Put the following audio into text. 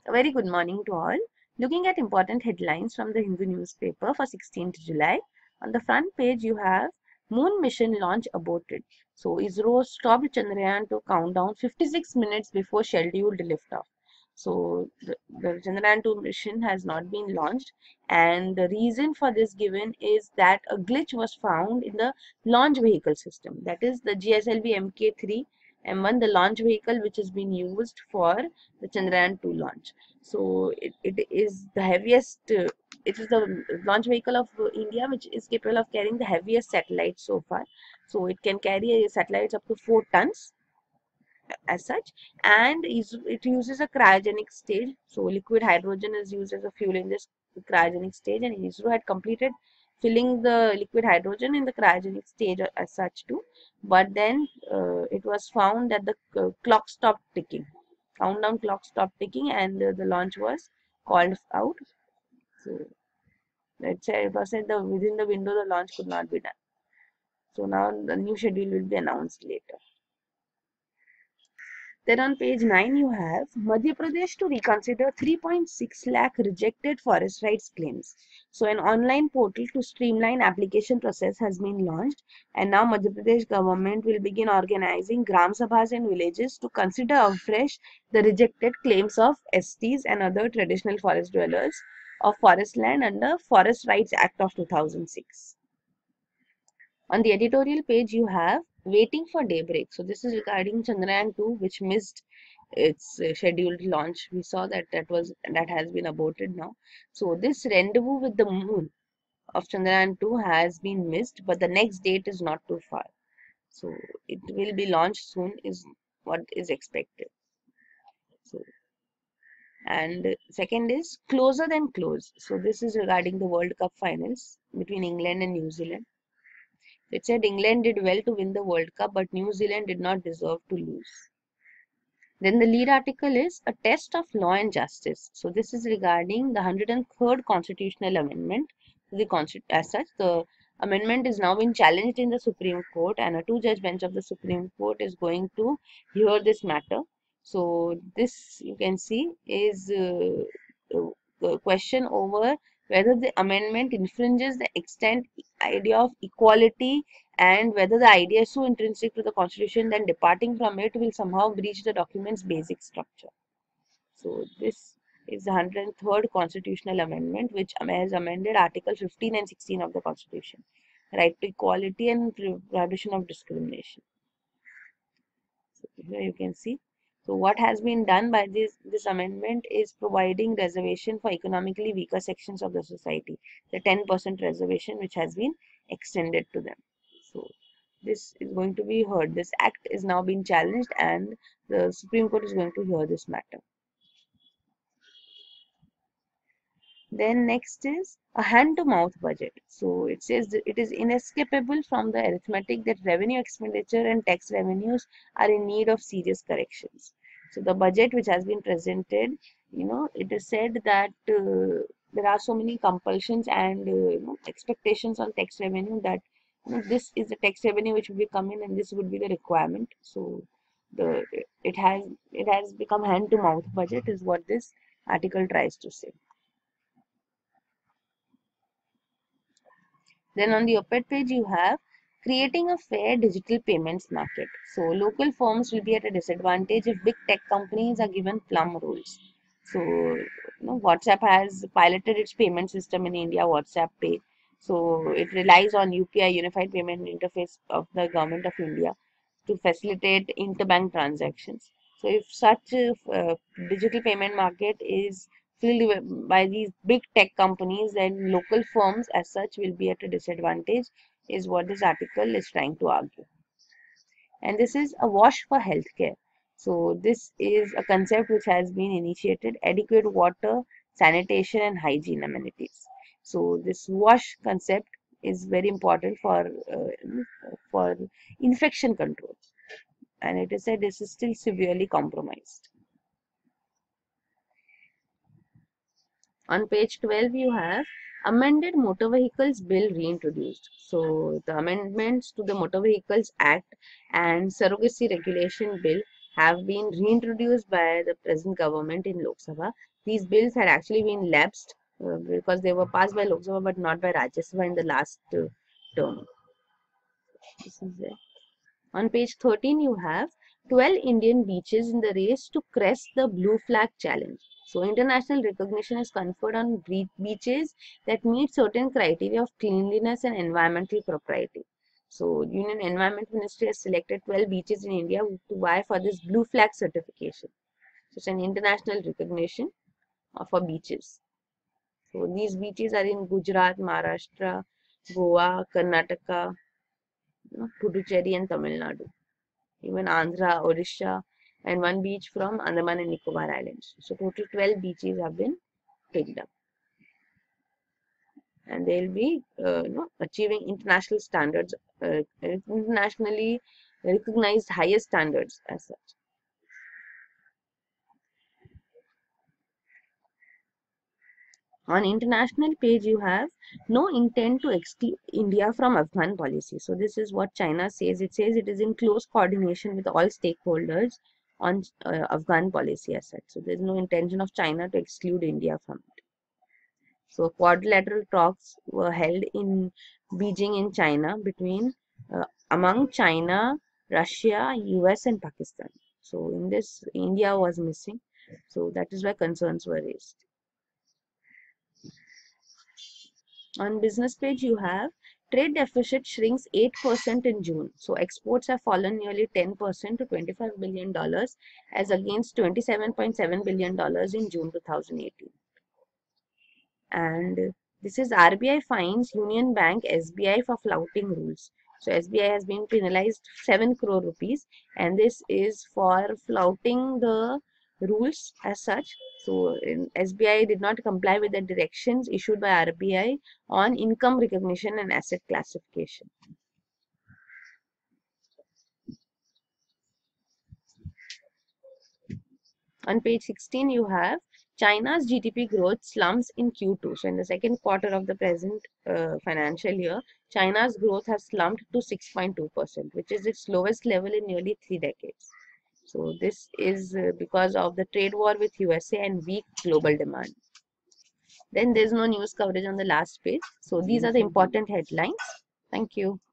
A very good morning to all. Looking at important headlines from the Hindu newspaper for 16th July. On the front page, you have Moon mission launch aborted. So, ISRO stopped Chandrayaan to countdown 56 minutes before scheduled liftoff. So, the Chandrayaan 2 mission has not been launched, and the reason for this given is that a glitch was found in the launch vehicle system, that is the GSLV Mk3 M1, the launch vehicle which has been used for the Chandrayaan 2 launch. So it is the heaviest, it is the launch vehicle of India which is capable of carrying the heaviest satellites so far. So it can carry satellites up to 4 tons as such, and it uses a cryogenic stage. So liquid hydrogen is used as a fuel in this cryogenic stage, and ISRO had completed filling the liquid hydrogen in the cryogenic stage as such too. But then it was found that the clock stopped ticking. Countdown clock stopped ticking, and the launch was called out. So let's say it was said within the window the launch could not be done. So now the new schedule will be announced later. Then on page 9 you have Madhya Pradesh to reconsider 3.6 lakh rejected forest rights claims. So an online portal to streamline application process has been launched, and now Madhya Pradesh government will begin organizing Gram Sabhas in villages to consider afresh the rejected claims of STs and other traditional forest dwellers of forest land under Forest Rights Act of 2006. On the editorial page, you have Waiting for Daybreak. So this is regarding Chandrayaan 2, which missed its scheduled launch. We saw that that has been aborted now. So this rendezvous with the moon of Chandrayaan 2 has been missed, but the next date is not too far. So it will be launched soon is what is expected. So, and second is Closer Than Close. So this is regarding the World Cup finals between England and New Zealand. It said England did well to win the World Cup, but New Zealand did not deserve to lose. Then the lead article is A Test of Law and Justice. So this is regarding the 103rd Constitutional Amendment. As such, the amendment is now being challenged in the Supreme Court, and a 2-judge bench of the Supreme Court is going to hear this matter. So this, you can see, is the question over whether the amendment infringes the extant idea of equality, and whether the idea is so intrinsic to the constitution that departing from it will somehow breach the document's basic structure. So this is the 103rd constitutional amendment, which has amended Article 15 and 16 of the Constitution, right to equality and prohibition of discrimination. So here you can see. So what has been done by this amendment is providing reservation for economically weaker sections of the society, the 10% reservation which has been extended to them. So this is going to be heard. This act is now being challenged, and the Supreme Court is going to hear this matter. Then next is a hand-to-mouth budget. So it says that it is inescapable from the arithmetic that revenue expenditure and tax revenues are in need of serious corrections. So the budget which has been presented, it is said that there are so many compulsions and expectations on tax revenue that this is the tax revenue which will be coming, and this would be the requirement. So it has become hand-to-mouth budget is what this article tries to say. Then on the op-ed page you have creating a fair digital payments market. So local firms will be at a disadvantage if big tech companies are given plum rules. So WhatsApp has piloted its payment system in India, WhatsApp Pay. So it relies on UPI, Unified Payment Interface of the Government of India, to facilitate interbank transactions. So if such a digital payment market is filled by these big tech companies, then local firms as such will be at a disadvantage, is what this article is trying to argue. And this is a wash for healthcare. So this is a concept which has been initiated: adequate water, sanitation and hygiene amenities. So this wash concept is very important for infection control, and it is said this is still severely compromised. On page 12 you have amended motor vehicles bill reintroduced. So the amendments to the Motor Vehicles Act and surrogacy regulation bill have been reintroduced by the present government in Lok Sabha. These bills had actually been lapsed because they were passed by Lok Sabha but not by Rajya Sabha in the last term. This is it. On page 13, you have 12 Indian beaches in the race to crest the Blue Flag Challenge. So, international recognition is conferred on beaches that meet certain criteria of cleanliness and environmental propriety. So, Union Environment Ministry has selected 12 beaches in India to vie for this Blue Flag certification. So, it's an international recognition for beaches. So, these beaches are in Gujarat, Maharashtra, Goa, Karnataka, Puducherry and Tamil Nadu. Even Andhra, Odisha, and one beach from Andaman and Nicobar Islands. So total 12 beaches have been picked up, and they'll be achieving international standards, internationally recognized highest standards as such. On international page, you have no intent to exclude India from Afghan policy. So this is what China says. It says it is in close coordination with all stakeholders on Afghan policy as such. So there is no intention of China to exclude India from it. So quadrilateral talks were held in Beijing in China between among China, Russia, US and Pakistan. So in this, India was missing. So that is why concerns were raised. On business page, you have trade deficit shrinks 8% in June. So exports have fallen nearly 10% to $25 billion as against $27.7 billion in June 2018. And this is RBI fines Union Bank SBI for flouting rules. So SBI has been penalized 7 crore rupees, and this is for flouting the rules as such. So SBI did not comply with the directions issued by RBI on income recognition and asset classification. On page 16, you have China's GDP growth slumps in Q2. So in the second quarter of the present financial year, China's growth has slumped to 6.2%, which is its lowest level in nearly 3 decades. So this is because of the trade war with USA and weak global demand. Then there's no news coverage on the last page. So these are the important headlines. Thank you.